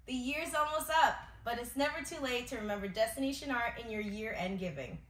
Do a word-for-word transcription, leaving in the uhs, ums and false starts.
The year's almost up, but it's never too late to remember Destination Art in your year-end giving.